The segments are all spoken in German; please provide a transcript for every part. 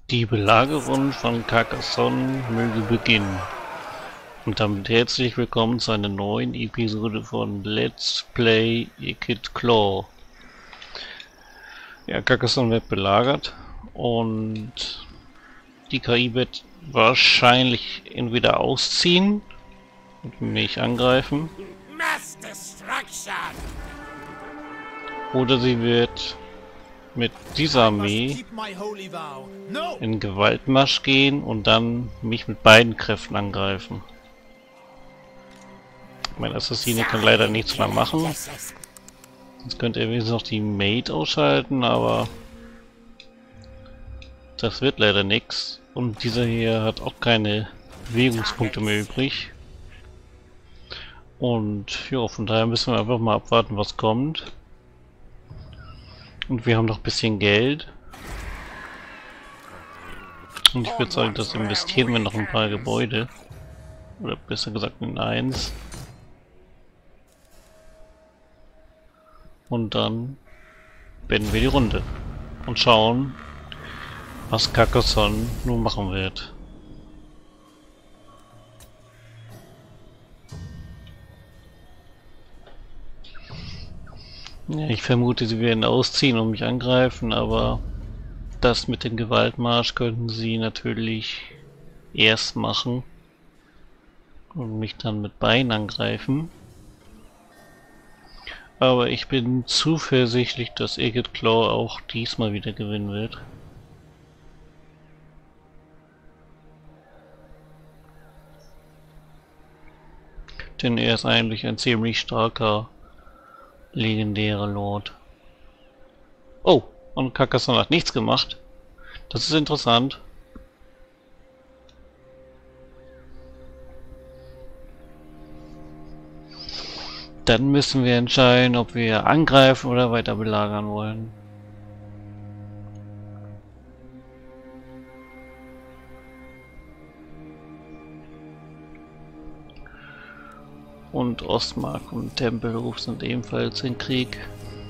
Die Belagerung von Carcassonne möge beginnen. Und damit herzlich willkommen zu einer neuen Episode von Let's Play Wicked Claw. Ja, Carcassonne wird belagert und die KI wird wahrscheinlich entweder ausziehen und mich angreifen, oder sie wird mit dieser Armee in Gewaltmarsch gehen und dann mich mit beiden Kräften angreifen. Mein Assassine kann leider nichts mehr machen. Jetzt könnte er wenigstens noch die Maid ausschalten, aber das wird leider nichts. Und dieser hier hat auch keine Bewegungspunkte mehr übrig. Und ja, von daher müssen wir einfach mal abwarten, was kommt. Und wir haben noch ein bisschen Geld. Und ich würde sagen, das investieren wir noch ein paar Gebäude. Oder besser gesagt in eins. Und dann beenden wir die Runde. Und schauen, was Carcassonne nun machen wird. Ja, ich vermute, sie werden ausziehen und mich angreifen, aber das mit dem Gewaltmarsch könnten sie natürlich erst machen und mich dann mit Beinen angreifen. Aber ich bin zuversichtlich, dass Wicked Claw auch diesmal wieder gewinnen wird. Denn er ist eigentlich ein ziemlich starker legendärer Lord. Oh, und Carcassonne hat nichts gemacht. Das ist interessant. Dann müssen wir entscheiden, ob wir angreifen oder weiter belagern wollen. Und Ostmark und Tempelhof sind ebenfalls in Krieg.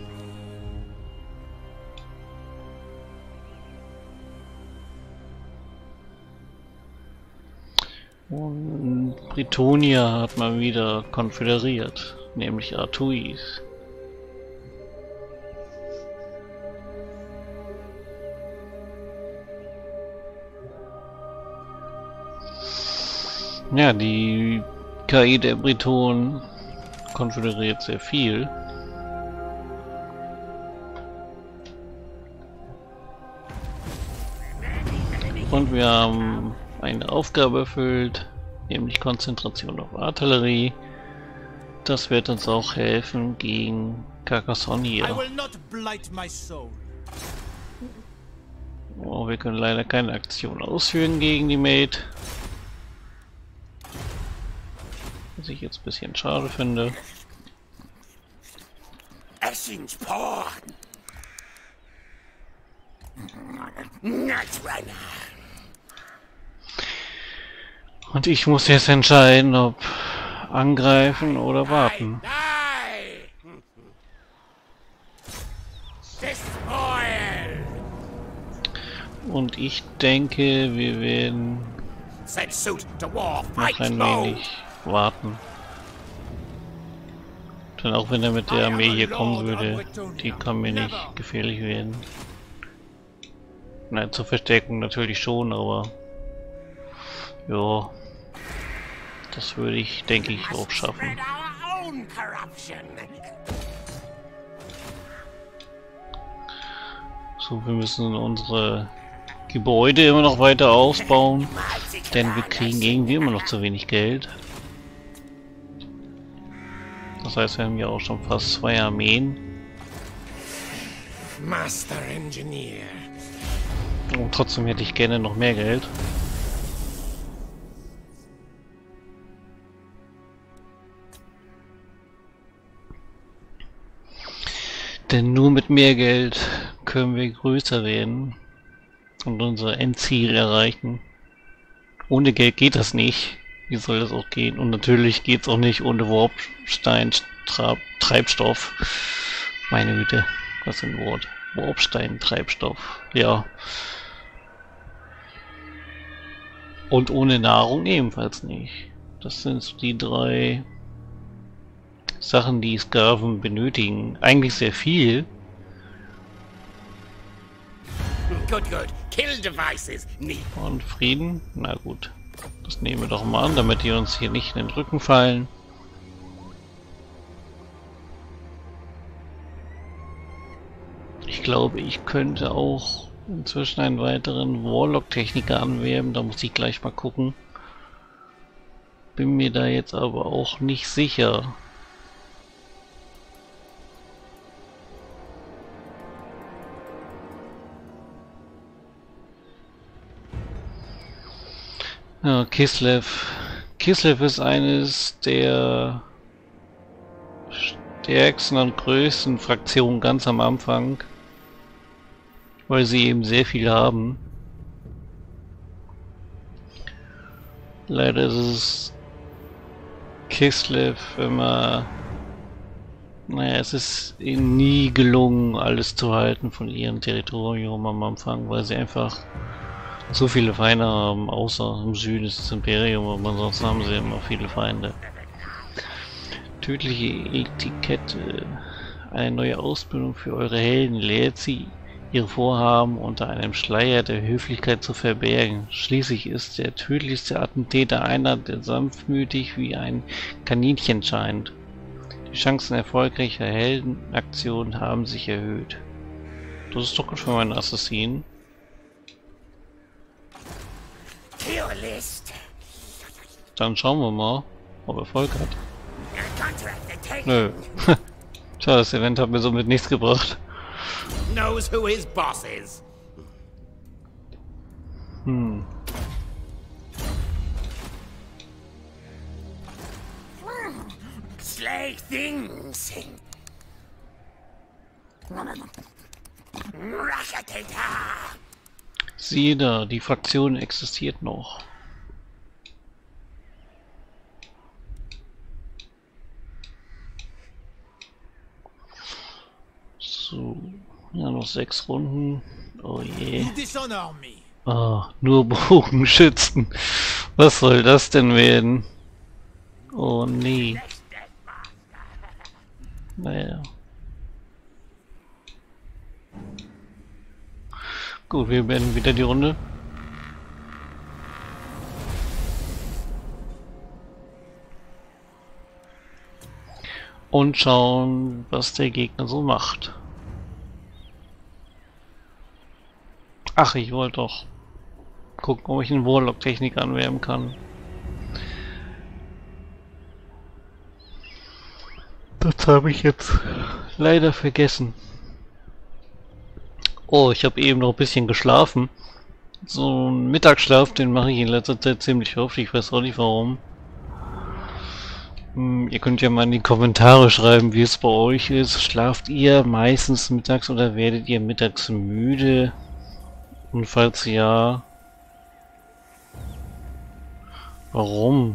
Und Britonia hat mal wieder konföderiert, nämlich Artuis. Ja, die KI der Britonen konföderiert sehr viel. Und wir haben eine Aufgabe erfüllt, nämlich Konzentration auf Artillerie. Das wird uns auch helfen gegen Carcassonne hier. Oh, wir können leider keine Aktion ausführen gegen die Maid. Was ich jetzt ein bisschen schade finde. Und ich muss jetzt entscheiden, ob angreifen oder warten. Und ich denke, wir werden noch ein wenig warten. Denn auch wenn er mit der Armee hier kommen würde, die kann mir nicht gefährlich werden. Nein, zur Verstärkung natürlich schon, aber ja, das würde ich, denke ich, auch schaffen. So, wir müssen unsere Gebäude immer noch weiter ausbauen, denn wir kriegen irgendwie immer noch zu wenig Geld. Das heißt, wir haben ja auch schon fast 2 Armeen. Und trotzdem hätte ich gerne noch mehr Geld. Denn nur mit mehr Geld können wir größer werden und unser Endziel erreichen. Ohne Geld geht das nicht. Wie soll das auch gehen? Und natürlich geht es auch nicht ohne Warpstein-Treibstoff. Meine Güte, was für ein Wort. Warpstein-Treibstoff. Ja. Und ohne Nahrung ebenfalls nicht. Das sind die 3 Sachen, die Sklaven benötigen. Eigentlich sehr viel. Good, good. Kill devices. Need. Und Frieden? Na gut. Das nehmen wir doch mal an, damit die uns hier nicht in den Rücken fallen. Ich glaube, ich könnte auch inzwischen einen weiteren Warlock-Techniker anwerben. Da muss ich gleich mal gucken. Bin mir da jetzt aber auch nicht sicher. Ja, Kislev. Kislev ist eines der stärksten und größten Fraktionen ganz am Anfang, weil sie eben sehr viel haben. Leider ist es Kislev immer... Naja, es ist ihnen nie gelungen, alles zu halten von ihrem Territorium am Anfang, weil sie einfach so viele Feinde haben, außer im Süden ist das Imperium, aber ansonsten haben sie immer viele Feinde. Tödliche Etikette. Eine neue Ausbildung für eure Helden lehrt sie, ihre Vorhaben unter einem Schleier der Höflichkeit zu verbergen. Schließlich ist der tödlichste Attentäter einer, der sanftmütig wie ein Kaninchen scheint. Die Chancen erfolgreicher Heldenaktionen haben sich erhöht. Das ist doch gut für meinen Assassinen. Dann schauen wir mal, ob er Erfolg hat. Nö. Tja, das Event hat mir somit nichts gebracht. Knows who his boss is. Slay things. Rakatata. Siehe da, die Fraktion existiert noch. So, ja, noch 6 Runden. Oh je. Ah, nur Bogenschützen. Was soll das denn werden? Oh nee. Naja. Gut, wir beenden wieder die Runde. Und schauen, was der Gegner so macht. Ach, ich wollte doch gucken, ob ich eine Warlock-Technik anwerben kann. Das habe ich jetzt leider vergessen. Oh, ich habe eben noch ein bisschen geschlafen. So einen Mittagsschlaf, den mache ich in letzter Zeit ziemlich oft. Ich weiß auch nicht warum. Ihr könnt ja mal in die Kommentare schreiben, wie es bei euch ist. Schlaft ihr meistens mittags oder werdet ihr mittags müde? Und falls ja, warum?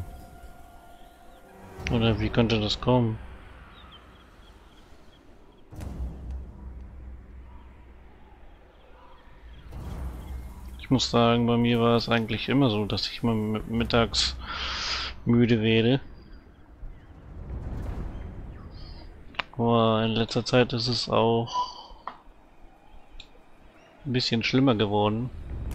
Oder wie könnte das kommen? Ich muss sagen, bei mir war es eigentlich immer so, dass ich mal mittags müde werde. Aber in letzter Zeit ist es auch ein bisschen schlimmer geworden.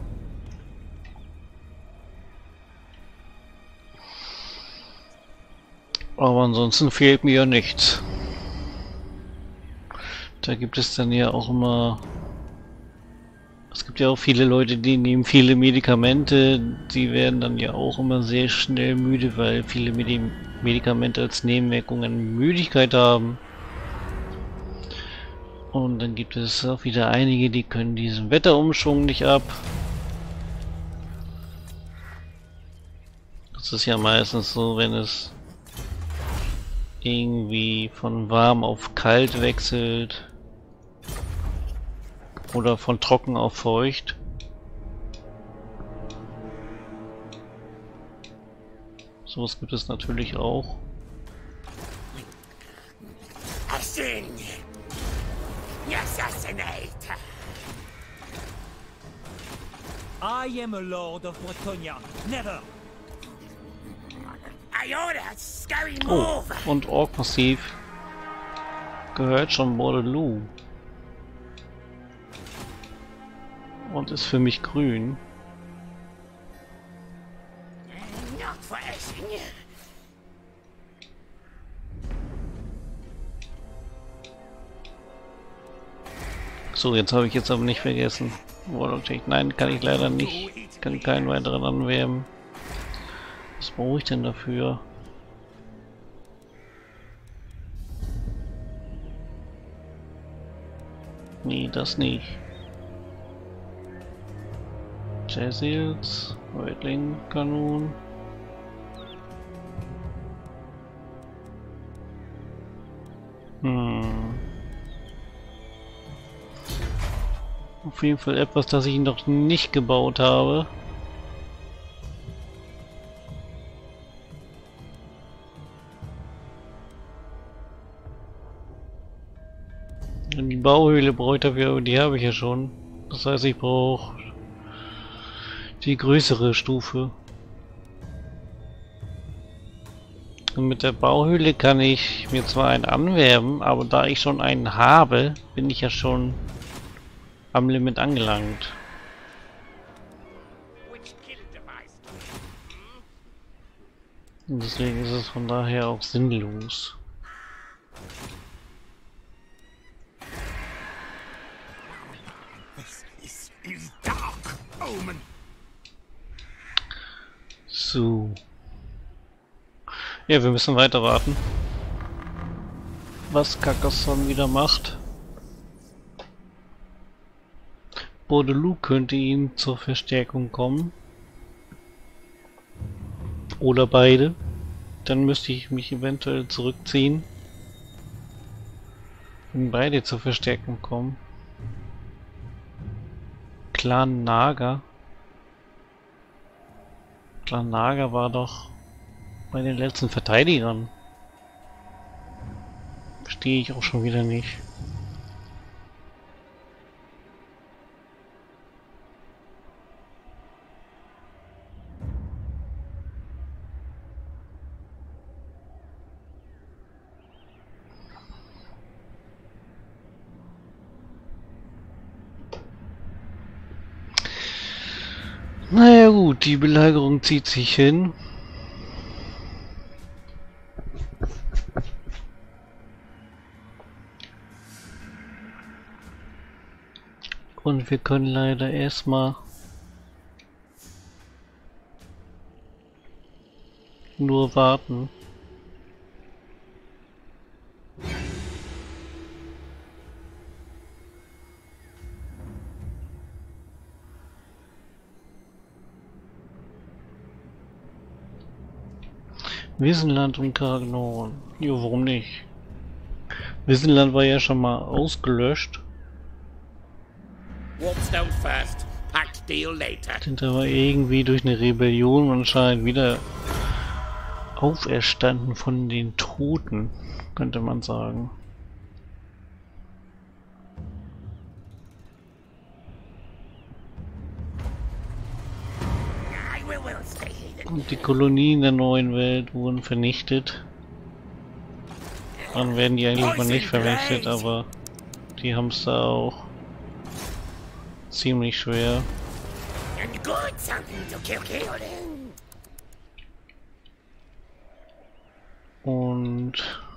Aber ansonsten fehlt mir ja nichts. Da gibt es dann ja auch immer... Es gibt ja auch viele Leute, die nehmen viele Medikamente. Die werden dann ja auch immer sehr schnell müde, weil viele Medikamente als Nebenwirkungen Müdigkeit haben. Und dann gibt es auch wieder einige, die können diesen Wetterumschwung nicht ab. Das ist ja meistens so, wenn es irgendwie von warm auf kalt wechselt. Oder von trocken auf feucht. Sowas gibt es natürlich auch. I am a lord of Bretonia. Never. I order scurry Oh, move. und Ork-Massiv gehört schon Bordelou. Und ist für mich grün. Not for Essing. So, jetzt habe ich jetzt aber nicht vergessen. Nein, kann ich leider nicht. Kann keinen weiteren anwerben. Was brauche ich denn dafür? Nee, das nicht. Jezils, Weitling-Kanon. Auf jeden Fall etwas, das ich noch nicht gebaut habe. Und die Bauhöhle brauche ich dafür, aber die habe ich ja schon. Das heißt, ich brauche die größere Stufe. Und mit der Bauhöhle kann ich mir zwar einen anwerben, aber da ich schon einen habe, bin ich ja schon am Limit angelangt. Which kill device? Und deswegen ist es von daher auch sinnlos. This is dark omen. So. Ja, wir müssen weiter warten. Was Carcassonne wieder macht. Bordelou könnte ihm zur Verstärkung kommen. Oder beide. Dann müsste ich mich eventuell zurückziehen. Wenn beide zur Verstärkung kommen. Clan Naga. Clan Naga war doch bei den letzten Verteidigern. Verstehe ich auch schon wieder nicht. Naja gut, die Belagerung zieht sich hin. Und wir können leider erstmal nur warten. Wissenland und Karagnon. Jo, warum nicht? Wissenland war ja schon mal ausgelöscht. Warpstone first, pact deal later. Sind aber irgendwie durch eine Rebellion anscheinend wieder auferstanden von den Toten, könnte man sagen. Will stay hidden. Und die Kolonien der neuen Welt wurden vernichtet. Dann werden die eigentlich mal nicht vernichtet, aber die haben es da auch ziemlich schwer. And good something to kill him. Und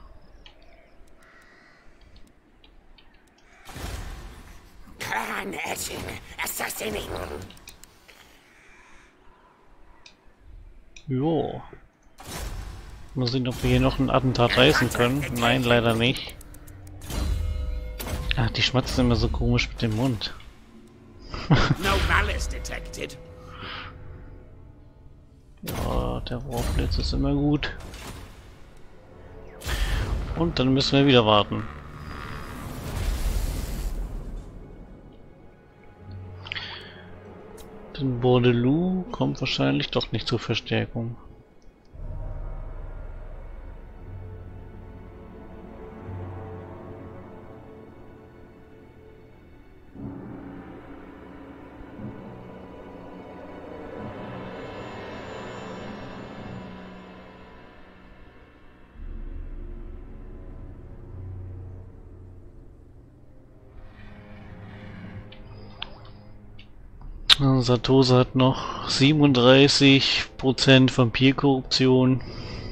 Clan Essing, assassinating. jo. Mal sehen, ob wir hier noch ein Attentat reißen können. Nein, leider nicht. Ach, die schmatzen immer so komisch mit dem Mund. No malice detected. Ja, der Wurfblitz ist immer gut. Und dann müssen wir wieder warten. Denn Bordelou kommt wahrscheinlich doch nicht zur Verstärkung. Satosa hat noch 37% Vampirkorruption.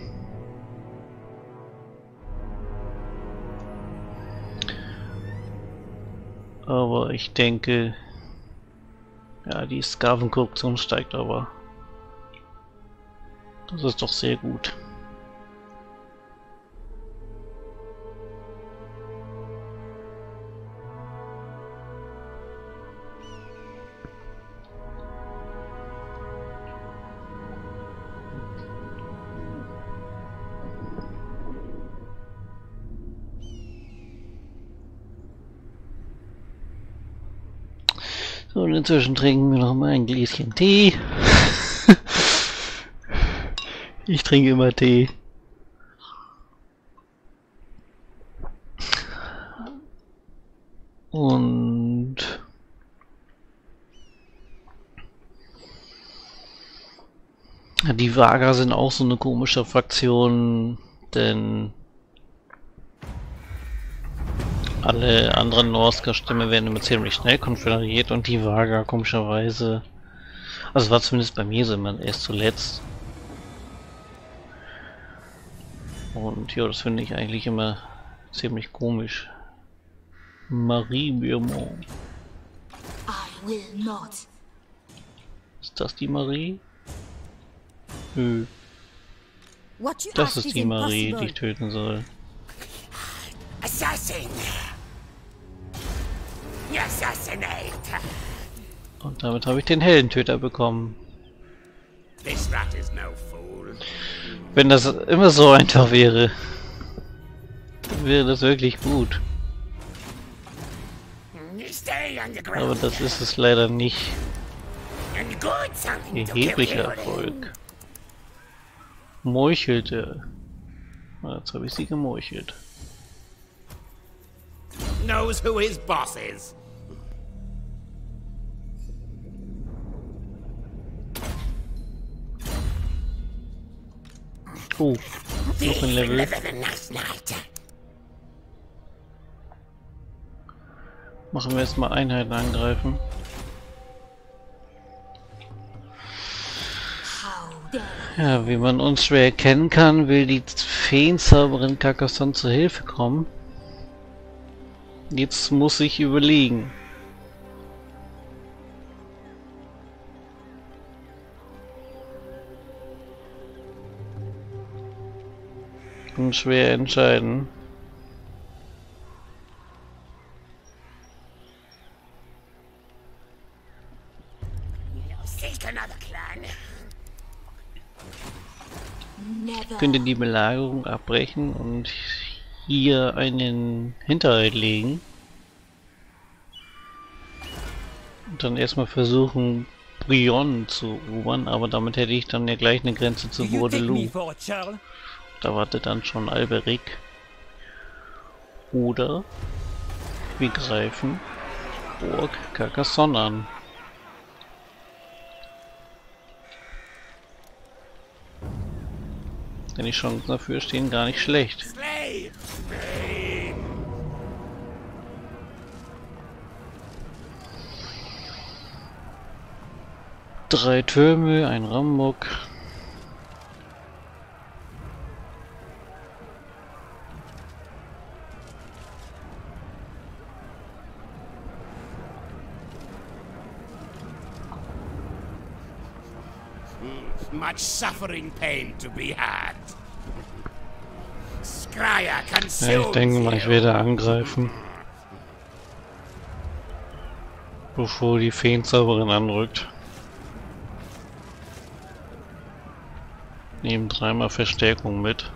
Aber ich denke, ja, die Skavenkorruption steigt aber. Das ist doch sehr gut. So, und inzwischen trinken wir noch mal ein Gläschen Tee. Ich trinke immer Tee. Und ja, die Vaga sind auch so eine komische Fraktion, denn alle anderen Norska-Stämme werden immer ziemlich schnell konföderiert und die Vaga komischerweise, also war zumindest bei mir so immer erst zuletzt. Und ja, das finde ich eigentlich immer ziemlich komisch. Marie Beaumont. I will not. Ist das die Marie? Nö, What you das ask ist is die Marie, die ich impossible. töten soll. Assassin! Assassinate! Und damit habe ich den Heldentöter bekommen. This rat is no fool. Wenn das immer so einfach wäre, dann wäre das wirklich gut. Stay underground. Aber das ist es leider nicht. And good something to Erheblicher kill you Erfolg. Meuchelte. Ah, jetzt habe ich sie gemeuchelt. in. Knows who his boss is. Oh, noch ein Level. Live in a nice night. Machen wir erstmal Einheiten angreifen. How dare Ja, wie man uns schwer erkennen kann, will die Feenzauberin Carcassonne zur Hilfe kommen. Jetzt muss ich überlegen. Und schwer entscheiden. Seek another clan. never. Könnte die Belagerung abbrechen und hier einen Hinterhalt legen. Und dann erstmal versuchen, Brionne zu erobern, aber damit hätte ich dann ja gleich eine Grenze Do zu you take me Bordelou. for a churl? Da wartet dann schon Alberic. Oder wir greifen Burg Carcassonne an. Denn die Chancen dafür stehen gar nicht schlecht. Slay! 3 Türme, ein Rambock. Much suffering pain to be had. Scryer consumes Ja, ich denke mal, ich you. werde angreifen. Bevor die Feenzauberin anrückt. Nehmen 3-mal Verstärkung mit.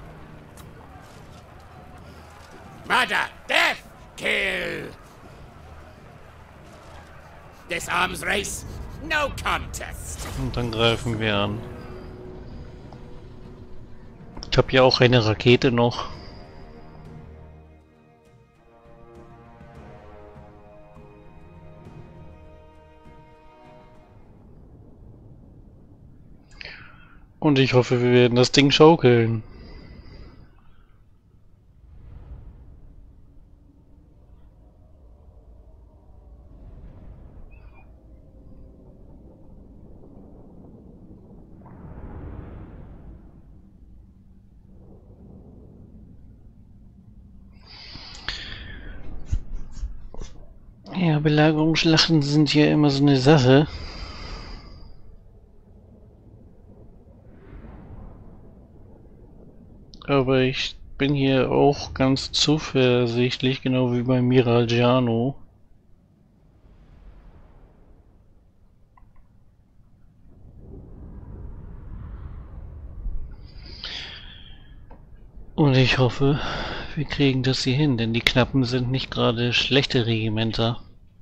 Murder, death, kill. This arms race, no contest. Und dann greifen wir an. Ich habe ja auch eine Rakete noch. Und ich hoffe, wir werden das Ding schaukeln. Belagerungsschlachten sind ja immer so eine Sache. Aber ich bin hier auch ganz zuversichtlich, genau wie bei Miragiano. Und ich hoffe, wir kriegen das hier hin, denn die Knappen sind nicht gerade schlechte Regimenter.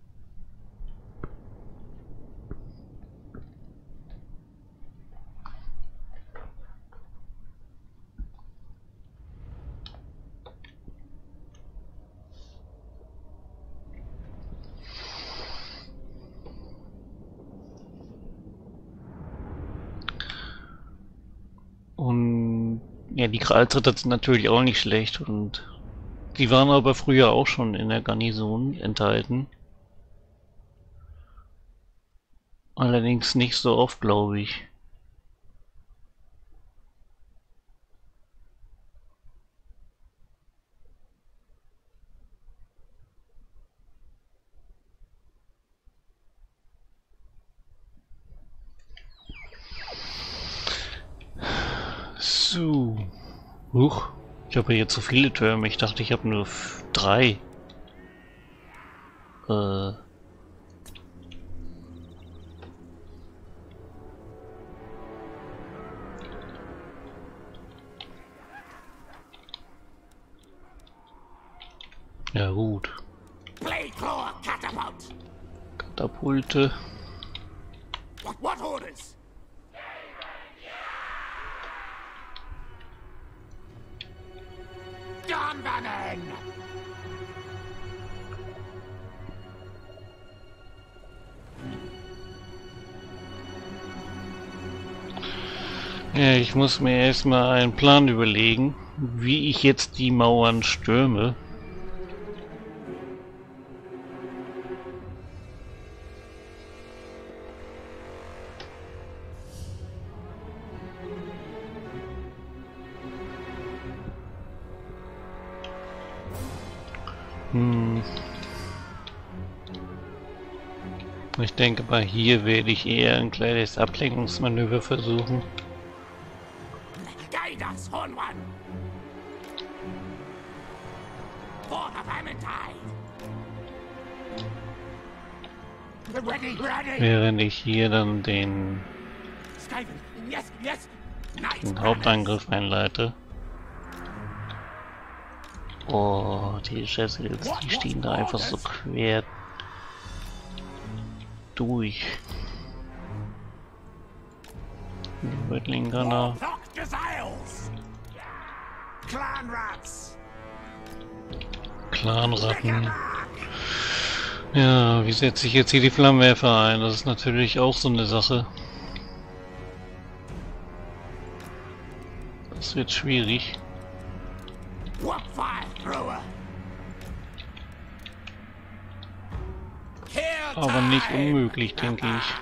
Und ja, die Gralsritter sind natürlich auch nicht schlecht und die waren aber früher auch schon in der Garnison enthalten. Allerdings nicht so oft, glaube ich. So. Huch. Ich habe jetzt so viele Türme. Ich dachte, ich habe nur 3. Ja gut. Blade-claw catapult. Katapulte. What orders? Donbannen! Ja, ich muss mir erstmal einen Plan überlegen, wie ich jetzt die Mauern stürme. Ich denke mal, hier werde ich eher ein kleines Ablenkungsmanöver versuchen. Guide us, Horn One! For the Vermintide! Ready, ready! Während ich hier dann den Skaven, yes, yes! Nice! Hauptangriff einleite. Oh, die Jezreels, die stehen da einfach so quer durch. Wettlingana. Clanratten. Ja, wie setze ich jetzt hier die Flammenwerfer ein? Das ist natürlich auch so eine Sache. Das wird schwierig. Aber nicht unmöglich, denke ich.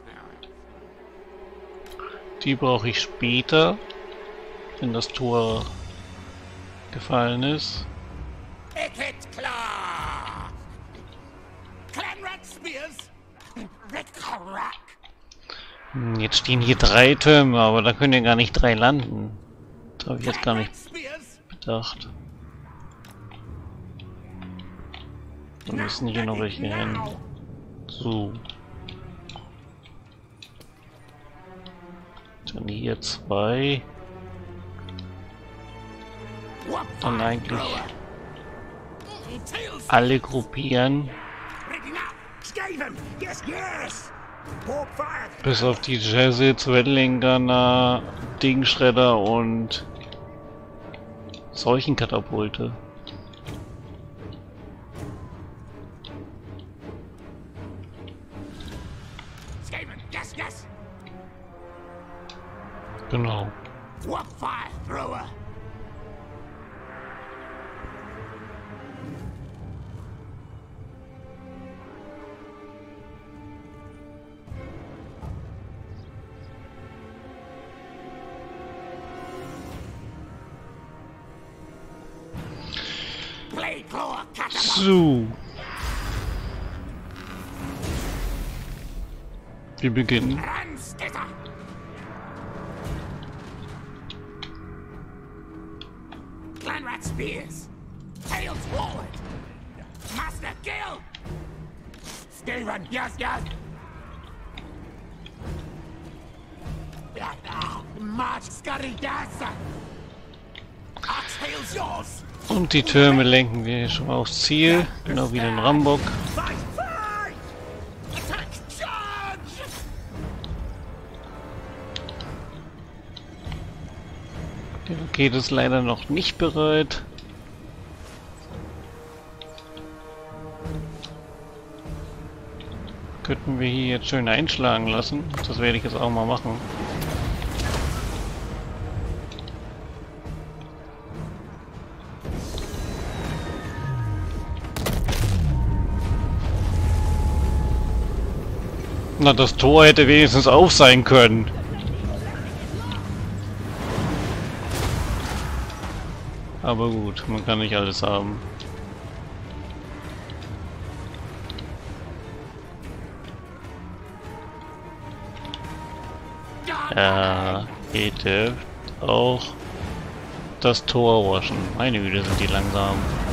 Die brauche ich später, wenn das Tor gefallen ist. Jetzt stehen hier 3 Türme, aber da können ja gar nicht 3 landen. Das habe ich jetzt gar nicht bedacht. Da müssen hier noch welche hin. So. Dann hier 2. Dann eigentlich alle gruppieren. Bis auf die Jezreels, Wettlingana, Dingschredder und Seuchenkatapulte. Genau. So. Wir beginnen. Ranstetter! Clanrat spears! Tails forward! Master Gill! Steven, yes, yes! March Scurry Gasser! Our tails yours! Und die Türme lenken wir schon mal aufs Ziel. Genau wie den Rambock. Fight, fight! Attack, charge! Die Rakete ist leider noch nicht bereit. Könnten wir hier jetzt schön einschlagen lassen. Das werde ich jetzt auch mal machen. Na, das Tor hätte wenigstens auf sein können. Aber gut, man kann nicht alles haben. Ja, hätte auch das Tor waschen. Meine Güte, sind die langsam.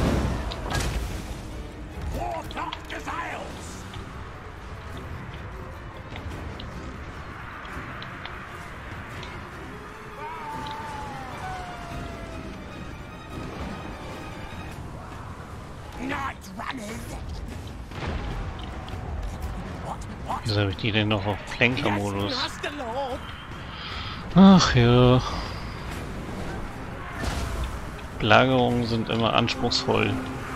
Wieso habe ich die denn noch auf Flanker-Modus? Ach ja. Belagerungen sind immer anspruchsvoll.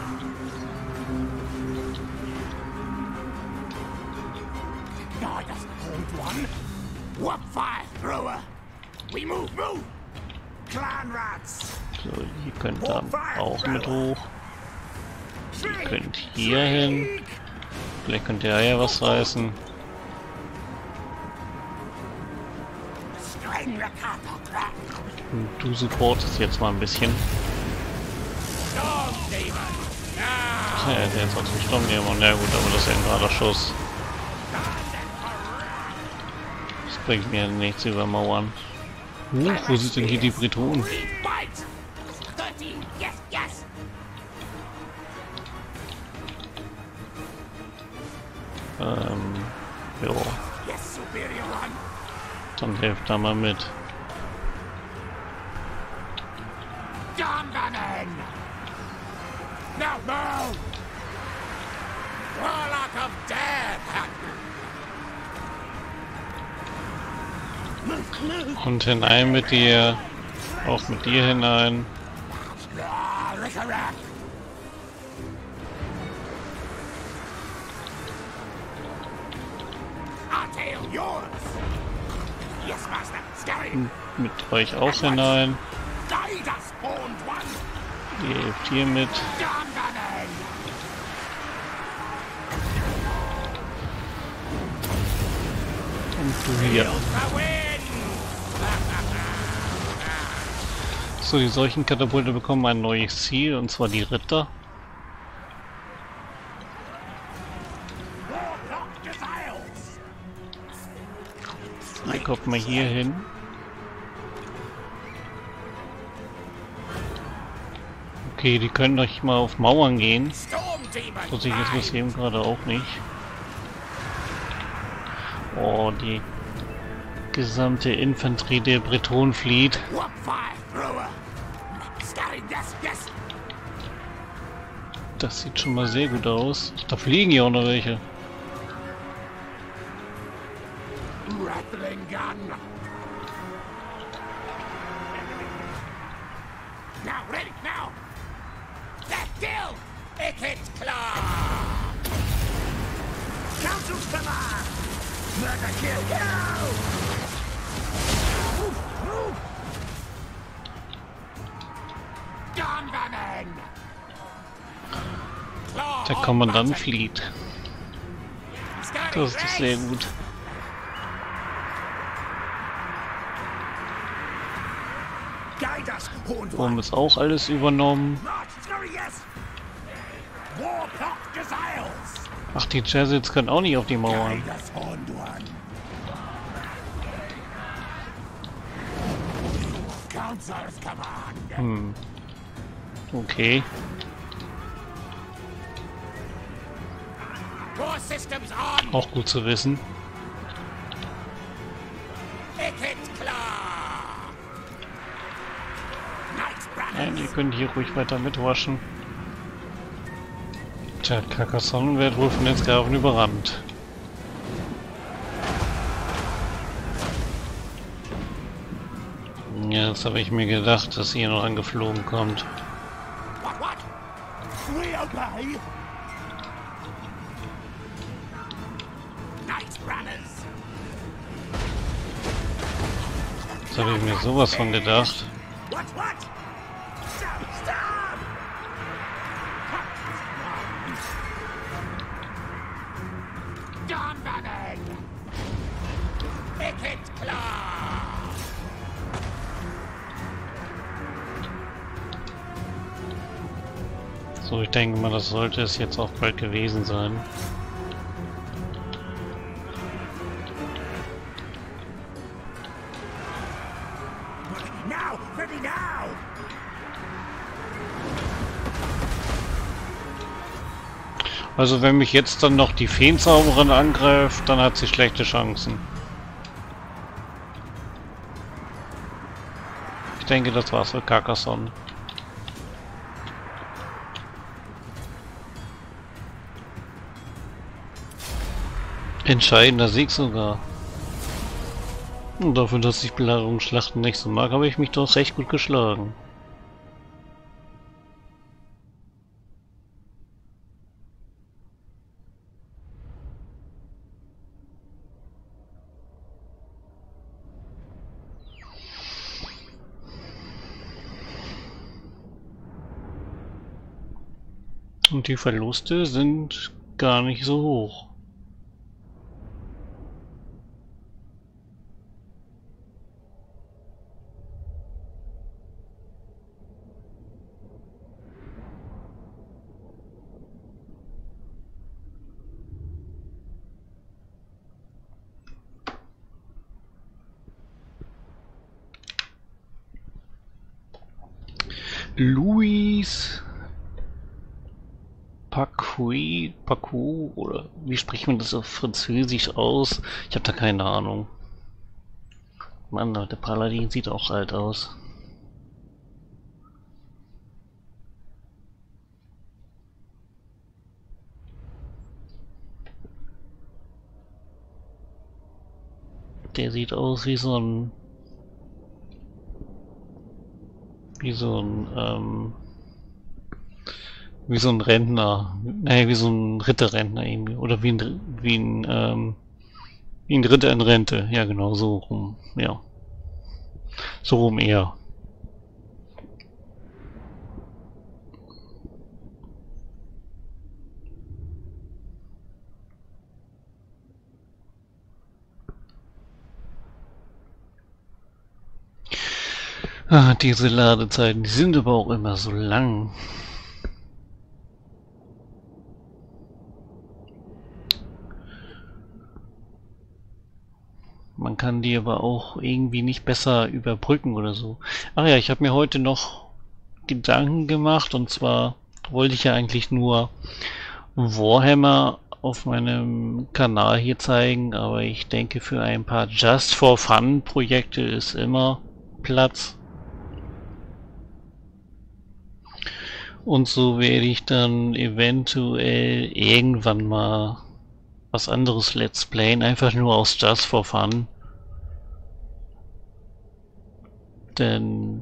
So, ihr könnt dann auch mit hoch. Ihr könnt hier hin. Vielleicht könnt ihr ja was reißen. Und du supportest jetzt mal ein bisschen. Ja, er ist jetzt auch zum Sturmdämon. Ja gut, aber das ist ja ein gerader Schuss. Das bringt mir nichts über Mauern. Wo sind denn hier die Bretonen? Jo. Dann helft da mal mit. Und hinein mit dir. Auch mit dir hinein. Mit euch auch hinein. Ihr helft hier mit. Und du hier. So, die Seuchenkatapulte bekommen ein neues Ziel, und zwar die Ritter. Dann kommt mal hier hin. Okay, die können doch mal auf Mauern gehen. Das ich jetzt bis eben gerade auch nicht. Oh, die gesamte Infanterie der Bretonen flieht. Das sieht schon mal sehr gut aus. Da fliegen ja auch noch welche. Der Kommandant flieht. Das ist sehr gut. Rom ist auch alles übernommen. Ach, die Jesuits können auch nicht auf die Mauern. Council's command. Hm. Okay. Core systems on. Auch gut zu wissen. Wicked Claw. Night Nein, ihr Runners. könnt hier ruhig weiter mitwaschen. Tja, Carcassonne wird wohl von den Sklaven überrannt. Ja, das habe ich mir gedacht, dass ihr noch angeflogen kommt. What? We obey. Night Runners. Das habe ich mir sowas von gedacht. What? Stop! Dawn running. Wicked Claw. So, ich denke mal, das sollte es jetzt auch bald gewesen sein. Now, ready now. Also wenn mich jetzt dann noch die Feenzauberin angreift, dann hat sie schlechte Chancen. Ich denke, das war's für Carcassonne. Entscheidender Sieg sogar. Und dafür, dass ich Belagerungsschlachten nicht so mag, habe ich mich doch recht gut geschlagen. Und die Verluste sind gar nicht so hoch. Louis Pacou, oder wie spricht man das auf Französisch aus? Ich habe da keine Ahnung. Mann, der Paladin sieht auch alt aus. Der sieht aus wie so ein Rentner, naja, wie so ein Ritterrentner irgendwie, oder wie ein Ritter in Rente, ja genau, so rum, ja. So rum eher. Ah, diese Ladezeiten, die sind aber auch immer so lang. Man kann die aber auch irgendwie nicht besser überbrücken oder so. Ach ja, ich habe mir heute noch Gedanken gemacht, und zwar wollte ich ja eigentlich nur Warhammer auf meinem Kanal hier zeigen, aber ich denke, für ein paar Just for Fun Projekte ist immer Platz. Und so werde ich dann eventuell irgendwann mal was anderes Let's Playen, einfach nur aus Just for Fun. Denn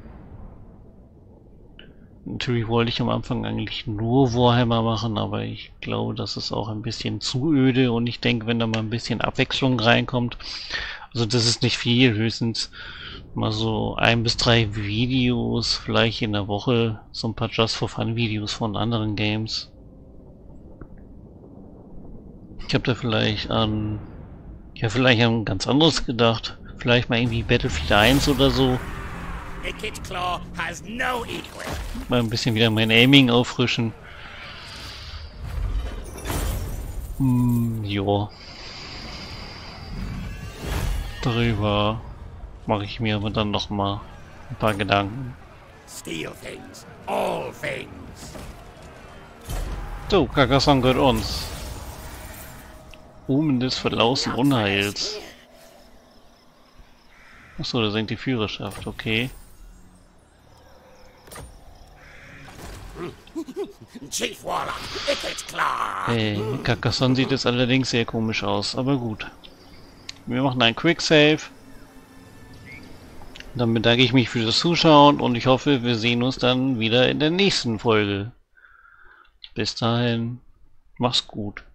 natürlich wollte ich am Anfang eigentlich nur Warhammer machen, aber ich glaube, das ist auch ein bisschen zu öde, und ich denke, wenn da mal ein bisschen Abwechslung reinkommt, also das ist nicht viel, höchstens mal so 1 bis 3 Videos, vielleicht in der Woche, so ein paar Just for Fun Videos von anderen Games. Ich habe da vielleicht an ganz anderes gedacht. Vielleicht mal irgendwie Battlefield 1 oder so. Wicked Claw has no equal. Mal ein bisschen wieder mein Aiming auffrischen. Ja. Darüber mache ich mir aber dann noch mal ein paar Gedanken. Steal things. All things. So, Carcassonne gehört uns. Omen des Verlaufs und Unheils. Achso, da senkt die Führerschaft, okay. Chief Warlock, Wicked Claw. Carcassonne sieht jetzt allerdings sehr komisch aus, aber gut. Wir machen einen Quick Save. Dann bedanke ich mich für das Zuschauen und ich hoffe, wir sehen uns dann wieder in der nächsten Folge. Bis dahin, mach's gut.